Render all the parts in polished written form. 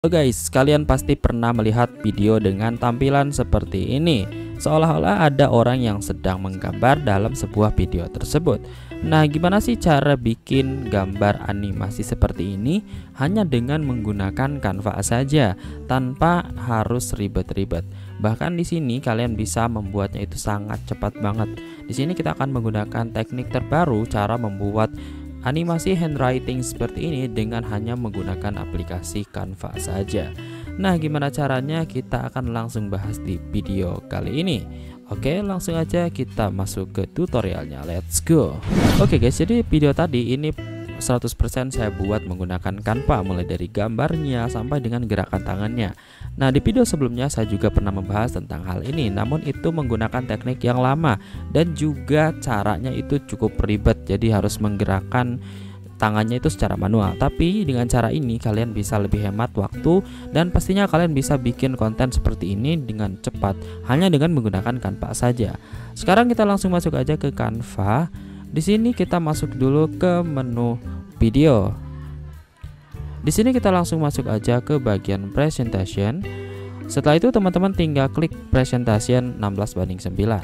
Halo guys, kalian pasti pernah melihat video dengan tampilan seperti ini. Seolah-olah ada orang yang sedang menggambar dalam sebuah video tersebut. Nah, gimana sih cara bikin gambar animasi seperti ini hanya dengan menggunakan Canva saja, tanpa harus ribet-ribet. Bahkan di sini kalian bisa membuatnya itu sangat cepat banget. Di sini kita akan menggunakan teknik terbaru cara membuat animasi handwriting seperti ini dengan hanya menggunakan aplikasi Canva saja. Nah, gimana caranya? Kita akan langsung bahas di video kali ini. Oke, langsung aja kita masuk ke tutorialnya. Let's go. Oke guys, jadi video tadi ini 100% saya buat menggunakan Canva, mulai dari gambarnya sampai dengan gerakan tangannya. Nah, di video sebelumnya saya juga pernah membahas tentang hal ini, namun itu menggunakan teknik yang lama dan juga caranya itu cukup ribet, jadi harus menggerakkan tangannya itu secara manual. Tapi dengan cara ini kalian bisa lebih hemat waktu dan pastinya kalian bisa bikin konten seperti ini dengan cepat hanya dengan menggunakan Canva saja. Sekarang kita langsung masuk aja ke Canva. Di sini kita masuk dulu ke menu video. Di sini kita langsung masuk aja ke bagian presentation. Setelah itu teman-teman tinggal klik presentation 16:9.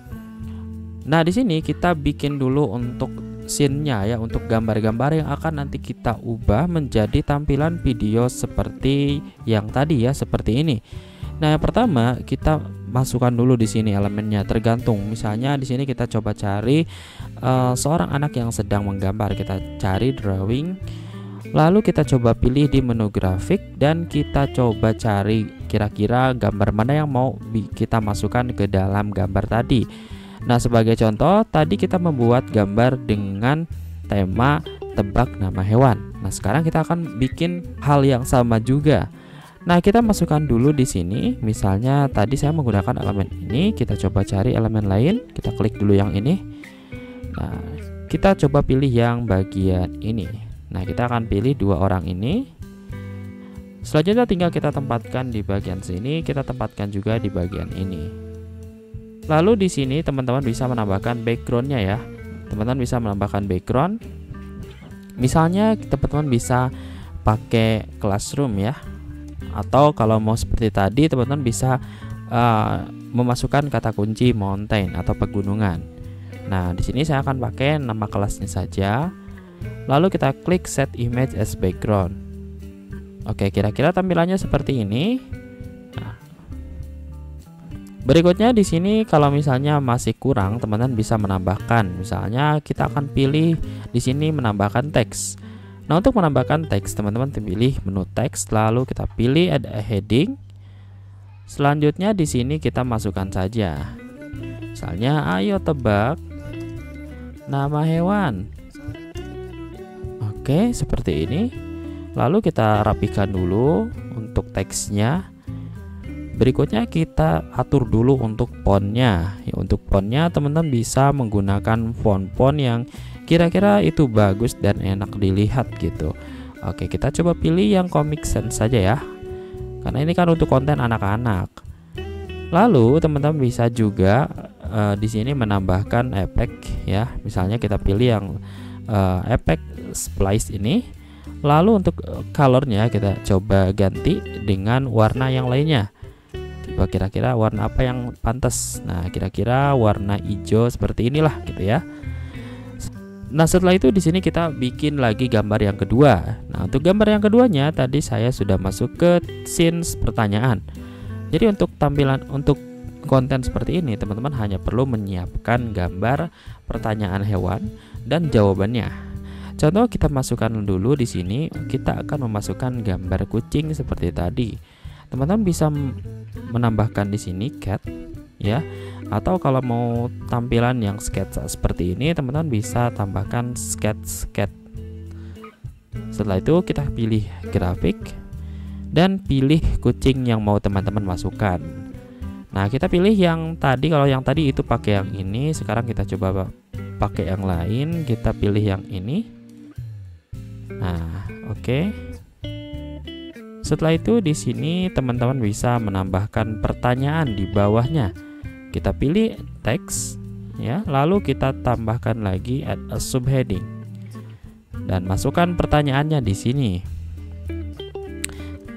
Nah, di sini kita bikin dulu untuk scene-nya ya, untuk gambar-gambar yang akan nanti kita ubah menjadi tampilan video seperti yang tadi ya, seperti ini. Nah, yang pertama kita masukkan dulu di sini elemennya, tergantung. Misalnya di sini kita coba cari seorang anak yang sedang menggambar. Kita cari drawing. Lalu kita coba pilih di menu grafik dan kita coba cari kira-kira gambar mana yang mau kita masukkan ke dalam gambar tadi. Nah, sebagai contoh tadi kita membuat gambar dengan tema tebak nama hewan. Nah, sekarang kita akan bikin hal yang sama juga. Nah, kita masukkan dulu di sini. Misalnya tadi saya menggunakan elemen ini, kita coba cari elemen lain. Kita klik dulu yang ini. Nah, kita coba pilih yang bagian ini. Nah, kita akan pilih dua orang ini. Selanjutnya tinggal kita tempatkan di bagian sini, kita tempatkan juga di bagian ini. Lalu di sini teman-teman bisa menambahkan backgroundnya ya. Teman-teman bisa menambahkan background. Misalnya teman-teman bisa pakai classroom ya. Atau kalau mau seperti tadi teman-teman bisa memasukkan kata kunci mountain atau pegunungan. Nah, di sini saya akan pakai nama kelasnya saja. Lalu kita klik set image as background. Oke, kira-kira tampilannya seperti ini. Nah, berikutnya di sini kalau misalnya masih kurang, teman-teman bisa menambahkan. Misalnya kita akan pilih di sini menambahkan teks. Nah, untuk menambahkan teks, teman-teman pilih menu teks, lalu kita pilih ada heading. Selanjutnya di sini kita masukkan saja. Misalnya, ayo tebak nama hewan. Oke, seperti ini. Lalu kita rapikan dulu untuk teksnya. Berikutnya kita atur dulu untuk fontnya. Ya, untuk fontnya teman-teman bisa menggunakan font-font yang kira-kira itu bagus dan enak dilihat gitu. Oke, kita coba pilih yang Comic Sans saja ya. Karena ini kan untuk konten anak-anak. Lalu teman-teman bisa juga di sini menambahkan efek ya. Misalnya kita pilih yang efek splice ini. Lalu untuk colornya kita coba ganti dengan warna yang lainnya. Coba kira-kira warna apa yang pantas. Nah, kira-kira warna hijau seperti inilah gitu ya. Nah, setelah itu di sini kita bikin lagi gambar yang kedua. Nah, untuk gambar yang keduanya tadi saya sudah masuk ke scene pertanyaan. Jadi untuk tampilan untuk konten seperti ini teman-teman hanya perlu menyiapkan gambar pertanyaan hewan dan jawabannya. Contoh kita masukkan dulu di sini, kita akan memasukkan gambar kucing seperti tadi. Teman-teman bisa menambahkan di sini cat ya. Atau kalau mau tampilan yang sketsa seperti ini, teman-teman bisa tambahkan sketch cat. Setelah itu kita pilih grafik dan pilih kucing yang mau teman-teman masukkan. Nah, kita pilih yang tadi. Kalau yang tadi itu pakai yang ini, sekarang kita coba pakai yang lain. Kita pilih yang ini. Nah, oke. Setelah itu di sini teman-teman bisa menambahkan pertanyaan di bawahnya. Kita pilih teks ya, lalu kita tambahkan lagi add a subheading dan masukkan pertanyaannya di sini.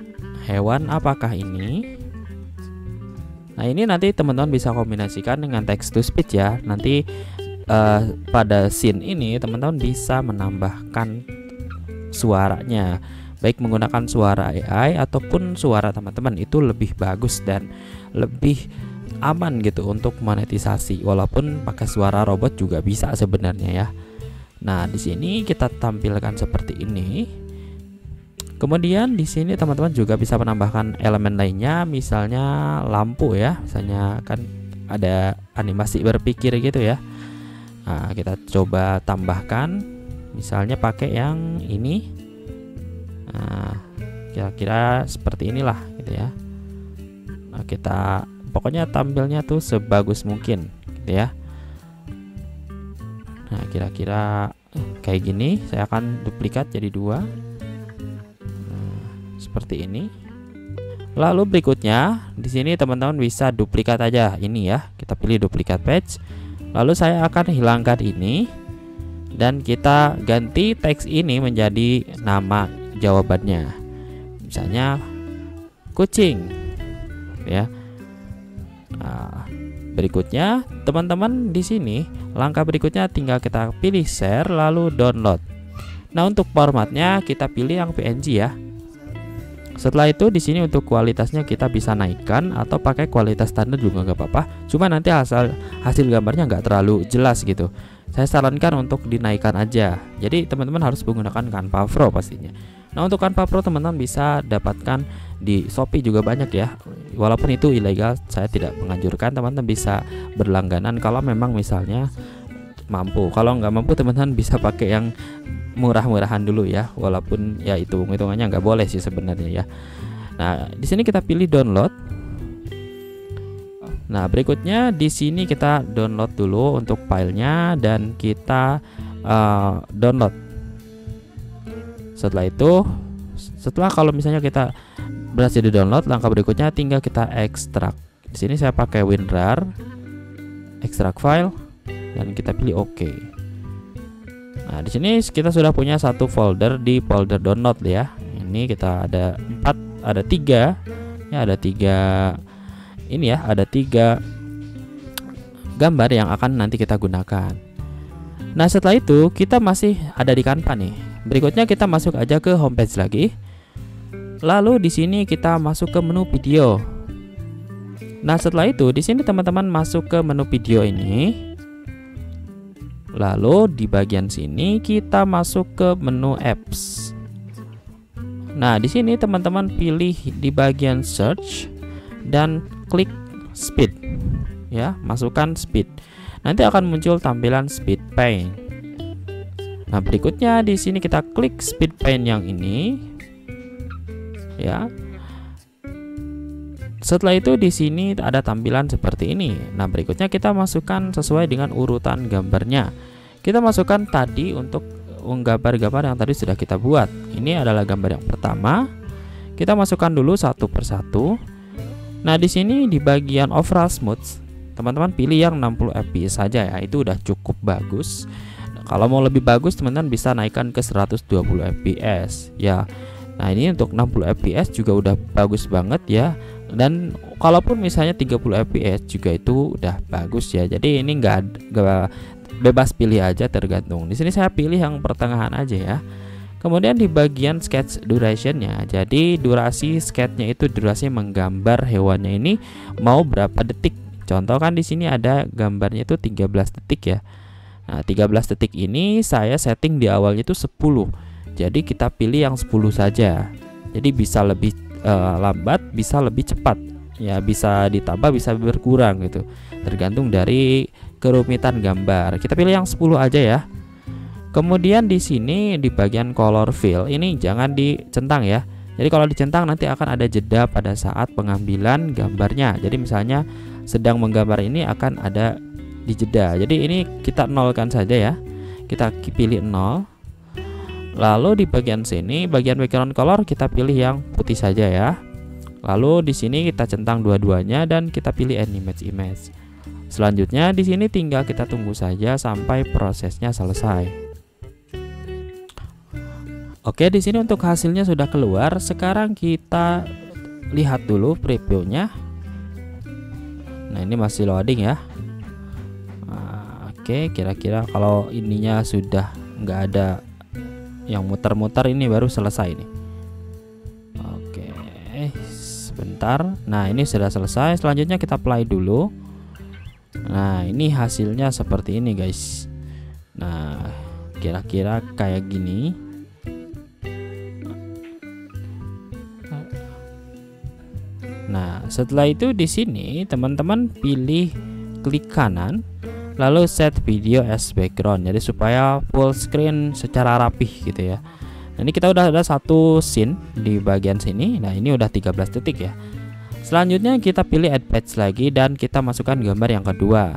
hewan apakah ini? Nah, ini nanti teman-teman bisa kombinasikan dengan text to speech ya. Nanti pada scene ini teman-teman bisa menambahkan suaranya, baik menggunakan suara AI ataupun suara teman-teman. Itu lebih bagus dan lebih aman gitu untuk monetisasi. Walaupun pakai suara robot juga bisa sebenarnya ya. Nah, di sini kita tampilkan seperti ini. Kemudian di sini teman-teman juga bisa menambahkan elemen lainnya, misalnya lampu ya. Misalnya kan ada animasi berpikir gitu ya. Nah, kita coba tambahkan, misalnya pakai yang ini. Nah, kira-kira seperti inilah gitu ya. Nah, kita pokoknya tampilnya tuh sebagus mungkin gitu ya. Nah, kira-kira kayak gini. Saya akan duplikat jadi 2. Seperti ini. Lalu berikutnya di sini teman-teman bisa duplikat aja ini ya. Kita pilih duplikat page. Lalu saya akan hilangkan ini dan kita ganti teks ini menjadi nama jawabannya. Misalnya kucing ya. Nah, berikutnya teman-teman di sini langkah berikutnya tinggal kita pilih share lalu download. Nah, untuk formatnya kita pilih yang PNG ya. Setelah itu di sini untuk kualitasnya kita bisa naikkan atau pakai kualitas standar juga nggak apa-apa. Cuma nanti hasil gambarnya nggak terlalu jelas gitu. Saya sarankan untuk dinaikkan aja. Jadi teman-teman harus menggunakan Canva Pro pastinya. Nah, untuk Canva Pro teman-teman bisa dapatkan di Shopee juga banyak ya. Walaupun itu ilegal, saya tidak menganjurkan teman-teman bisa berlangganan kalau memang misalnya mampu. Kalau nggak mampu teman-teman bisa pakai yang murah-murahan dulu ya, walaupun ya itu hitungannya nggak boleh sih sebenarnya ya. Nah, di sini kita pilih download. Nah, berikutnya di sini kita download dulu untuk filenya dan kita download. Setelah itu, kalau misalnya kita berhasil di download, langkah berikutnya tinggal kita ekstrak. Di sini saya pakai WinRAR, ekstrak file dan kita pilih OK. Nah, di sini kita sudah punya satu folder di folder download ya. Ini kita ada 3 ya, ada 3 ini ya, ada 3 gambar yang akan nanti kita gunakan. Nah, setelah itu kita masih ada di Canva nih. Berikutnya kita masuk aja ke homepage lagi. Lalu di sini kita masuk ke menu video. Nah, setelah itu di sini teman-teman masuk ke menu video ini. Lalu di bagian sini kita masuk ke menu apps. Nah, di sini teman-teman pilih di bagian search dan klik speed. Ya, masukkan speed. Nanti akan muncul tampilan speed paint. Nah, berikutnya di sini kita klik speed paint yang ini. Ya. Setelah itu di sini ada tampilan seperti ini. Nah, berikutnya kita masukkan sesuai dengan urutan gambarnya. Kita masukkan tadi untuk gambar-gambar yang tadi sudah kita buat. Ini adalah gambar yang pertama. Kita masukkan dulu satu persatu. Nah, di sini di bagian overall smooth, teman-teman pilih yang 60 fps saja ya. Itu udah cukup bagus. Kalau mau lebih bagus, teman-teman bisa naikkan ke 120 fps ya. Nah, ini untuk 60 fps juga udah bagus banget ya. Dan kalaupun misalnya 30 fps juga itu udah bagus ya. Jadi ini enggak bebas pilih aja, tergantung. Di sini saya pilih yang pertengahan aja ya. Kemudian di bagian sketch durationnya, jadi durasi sketchnya itu durasi menggambar hewannya ini mau berapa detik. Contoh kan di sini ada gambarnya itu 13 detik ya. Nah, 13 detik ini saya setting di awalnya itu 10. Jadi kita pilih yang 10 saja. Jadi bisa lebih lambat, bisa lebih cepat. Ya, bisa ditambah, bisa berkurang gitu. Tergantung dari kerumitan gambar. Kita pilih yang 10 aja ya. Kemudian di sini di bagian color fill ini jangan dicentang ya. Jadi kalau dicentang nanti akan ada jeda pada saat pengambilan gambarnya. Jadi misalnya sedang menggambar ini akan ada di jeda. Jadi ini kita nolkan saja ya. Kita pilih 0. Lalu di bagian sini, bagian background color kita pilih yang putih saja ya. Lalu di sini kita centang dua-duanya dan kita pilih image. Selanjutnya di sini tinggal kita tunggu saja sampai prosesnya selesai. Oke, di sini untuk hasilnya sudah keluar. Sekarang kita lihat dulu previewnya. Nah, ini masih loading ya. Oke, kira-kira kalau ininya sudah nggak ada yang muter-muter, ini baru selesai nih. Oke, sebentar. Nah, ini sudah selesai. Selanjutnya kita play dulu. Nah, ini hasilnya seperti ini guys. Nah, kira-kira kayak gini. Nah, setelah itu di sini teman-teman pilih klik kanan, lalu set video as background, jadi supaya full screen secara rapih gitu ya. Nah, ini kita udah ada satu scene di bagian sini. Nah, ini udah 13 detik ya. Selanjutnya kita pilih add patch lagi dan kita masukkan gambar yang kedua.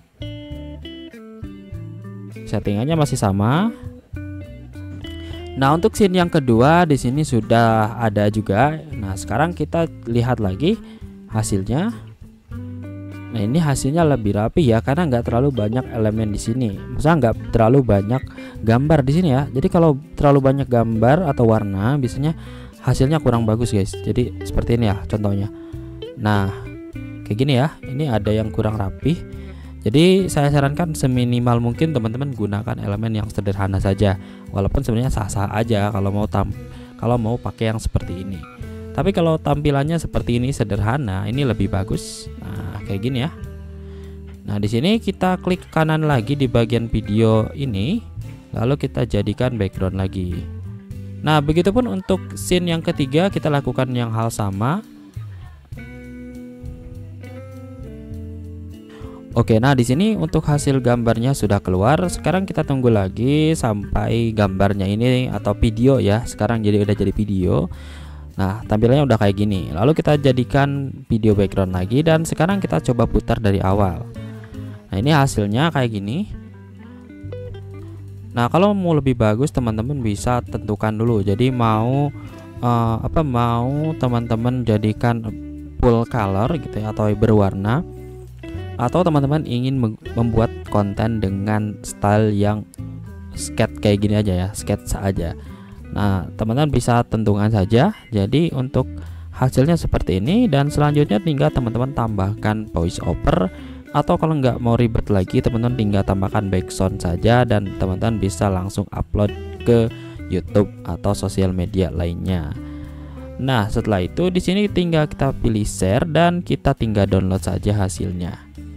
Settingannya masih sama. Nah, untuk scene yang kedua di sini sudah ada juga. Nah, sekarang kita lihat lagi hasilnya. Nah, ini hasilnya lebih rapi ya, karena nggak terlalu banyak elemen di sini. Misalnya nggak terlalu banyak gambar di sini ya. Jadi kalau terlalu banyak gambar atau warna, biasanya hasilnya kurang bagus guys. Jadi seperti ini ya contohnya. Nah, kayak gini ya. Ini ada yang kurang rapi. Jadi saya sarankan seminimal mungkin teman-teman gunakan elemen yang sederhana saja. Walaupun sebenarnya sah-sah aja kalau mau pakai yang seperti ini. Tapi kalau tampilannya seperti ini sederhana, ini lebih bagus. Nah, kayak gini ya. Nah, di sini kita klik kanan lagi di bagian video ini, lalu kita jadikan background lagi. Nah, begitupun untuk scene yang ketiga kita lakukan yang hal sama. Oke, nah di sini untuk hasil gambarnya sudah keluar. Sekarang kita tunggu lagi sampai gambarnya ini atau video ya. Sekarang udah jadi video. Nah, tampilannya udah kayak gini. Lalu kita jadikan video background lagi dan sekarang kita coba putar dari awal. Nah, ini hasilnya kayak gini. Nah, kalau mau lebih bagus teman-teman bisa tentukan dulu. Jadi mau teman-teman jadikan full color gitu ya, atau berwarna, atau teman-teman ingin membuat konten dengan style yang sketch kayak gini aja ya, sketsa aja. Nah, teman-teman bisa tentukan saja. Jadi untuk hasilnya seperti ini, dan selanjutnya tinggal teman-teman tambahkan voice over, atau kalau nggak mau ribet lagi teman-teman tinggal tambahkan background saja dan teman-teman bisa langsung upload ke YouTube atau sosial media lainnya. Nah, setelah itu di sini tinggal kita pilih share dan kita tinggal download saja hasilnya.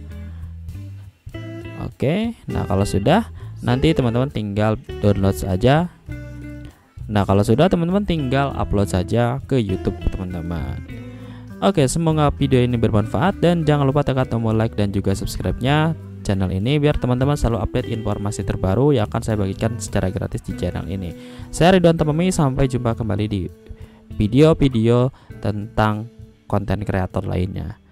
Oke, nah kalau sudah, nanti teman-teman tinggal download saja. Nah, kalau sudah teman-teman tinggal upload saja ke YouTube teman-teman. Oke, semoga video ini bermanfaat dan jangan lupa tekan tombol like dan juga subscribe-nya channel ini biar teman-teman selalu update informasi terbaru yang akan saya bagikan secara gratis di channel ini. Saya Ridwan Tamami, sampai jumpa kembali di video-video tentang konten kreator lainnya.